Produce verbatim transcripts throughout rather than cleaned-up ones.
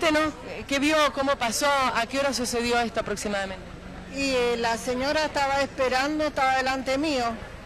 Cuéntenos, ¿qué vio, cómo pasó, a qué hora sucedió esto aproximadamente? Y eh, la señora estaba esperando, estaba delante mío,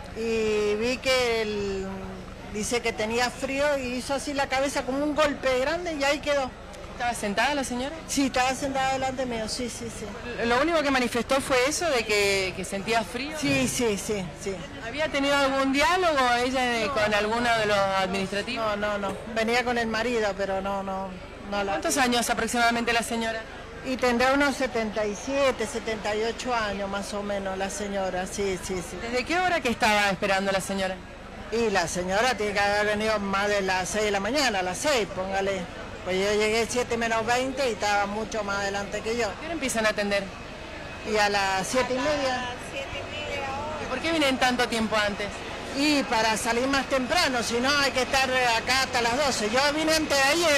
y vi que él dice que tenía frío y hizo así la cabeza como un golpe grande y ahí quedó. ¿Estaba sentada la señora? Sí, estaba sentada delante mío, sí, sí, sí. ¿Lo único que manifestó fue eso, de que, que sentía frío? Sí, sí, sí, sí. ¿Había tenido algún diálogo ella eh, con alguno de los administrativos? No, no, no. Venía con el marido, pero no, no, no la... ¿Cuántos años aproximadamente la señora? Y tendrá unos setenta y siete, setenta y ocho años más o menos la señora, sí, sí, sí. ¿Desde qué hora que estaba esperando la señora? Y la señora tiene que haber venido más de las seis de la mañana, a las seis, póngale. Pues yo llegué siete menos veinte y estaba mucho más adelante que yo. ¿A qué hora empiezan a atender? Y a las siete y media. ¿Y por qué vienen tanto tiempo antes? Y para salir más temprano, si no hay que estar acá hasta las doce. Yo vine antes de ayer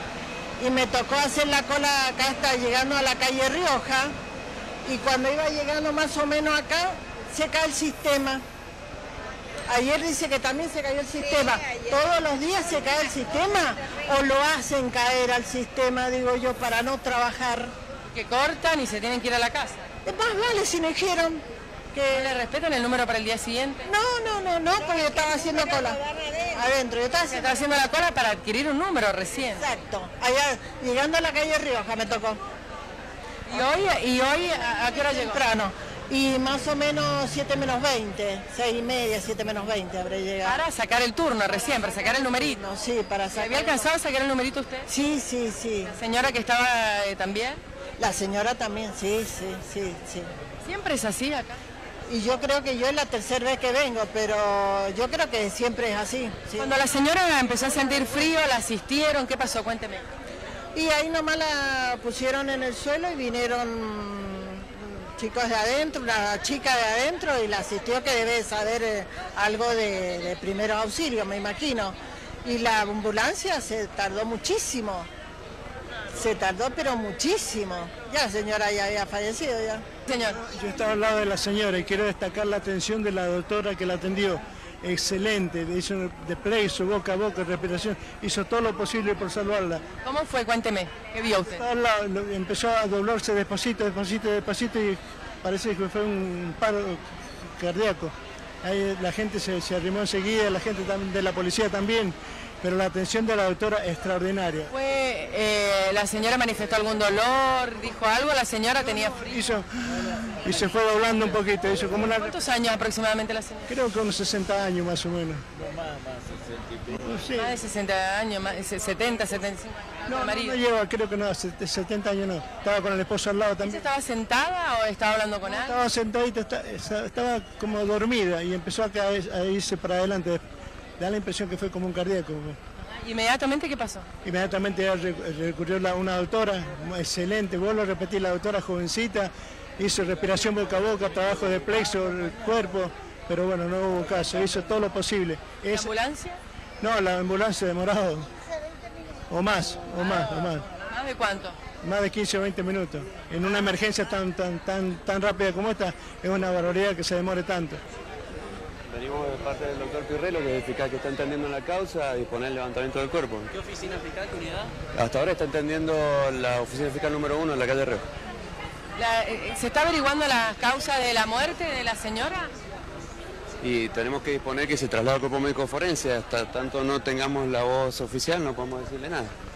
y me tocó hacer la cola acá hasta llegando a la calle Rioja. Y cuando iba llegando más o menos acá, se cae el sistema. Ayer dice que también se cayó el sistema. Sí, ¿todos los días se cae el sistema? ¿O lo hacen caer al sistema, digo yo, para no trabajar? Que cortan y se tienen que ir a la casa. Más vale si me dijeron que... ¿No le respetan el número para el día siguiente? No, no, no, no, porque yo estaba haciendo cola. Adentro, yo estaba haciendo... estaba haciendo la cola para adquirir un número recién. Exacto. Allá, llegando a la calle Rioja me tocó. ¿Y hoy, y hoy a, a qué hora llegó? Temprano. Y más o menos siete menos veinte, seis y media, siete menos veinte habré llegado. Para sacar el turno recién, para sacar el numerito. No, sí, para sacar. ¿Había alcanzado a sacar el numerito usted? Sí, sí, sí. ¿La señora que estaba eh, también? La señora también, sí, sí, sí, sí. ¿Siempre es así acá? Y yo creo que yo es la tercera vez que vengo, pero yo creo que siempre es así. Sí. Cuando la señora empezó a sentir frío, la asistieron, ¿qué pasó? Cuénteme. Y ahí nomás la pusieron en el suelo y vinieron chicos de adentro, una chica de adentro y la asistió, que debe saber eh, algo de, de primeros auxilios, me imagino. Y la ambulancia se tardó muchísimo, se tardó pero muchísimo. Ya la señora ya había fallecido ya. Señor. Yo estaba al lado de la señora y quiero destacar la atención de la doctora que la atendió. Excelente, hizo de plexo, boca a boca, respiración, hizo todo lo posible por salvarla. ¿Cómo fue? Cuénteme, ¿qué vio usted? La, lo, empezó a doblarse despacito, despacito, despacito y parece que fue un paro cardíaco. Ahí la gente se, se arrimó enseguida, la gente de la policía también, pero la atención de la doctora extraordinaria. ¿Fue, eh, la señora manifestó algún dolor, dijo algo? ¿La señora tenía frío? Hizo, y se fue doblando un poquito, hizo como una... ¿Cuántos años aproximadamente la señora? Creo que unos sesenta años más o menos. No, más, más, sesenta y pico. No sé. Más de sesenta años, más, setenta, setenta y cinco años. No, no, marido. no lleva, creo que no, setenta años no. Estaba con el esposo al lado ¿Ella también. estaba sentada o estaba hablando con alguien? Estaba sentadita, está- estaba como dormida y empezó a, caer- a irse para adelante. Da la impresión que fue como un cardíaco. ¿Inmediatamente qué pasó? Inmediatamente ella re- recurrió a una doctora, excelente, vuelvo a repetir, la doctora jovencita, hizo respiración boca a boca, trabajo de plexo, el cuerpo, pero bueno, no hubo caso, hizo todo lo posible. ¿La Es- ambulancia? no, la ambulancia demorado, o más, o más, o más. ¿Más de cuánto? Más de quince o veinte minutos. En una emergencia tan, tan, tan, tan rápida como esta, es una barbaridad que se demore tanto. Venimos de parte del doctor Pirrelo, que es el fiscal que está entendiendo la causa, y poner el levantamiento del cuerpo. ¿Qué oficina fiscal, qué unidad? Hasta ahora está entendiendo la oficina fiscal número uno en la calle Reo. La, eh, ¿Se está averiguando la causa de la muerte de la señora? Y tenemos que disponer que se traslade al cuerpo médico forense. Hasta tanto no tengamos la voz oficial, no podemos decirle nada.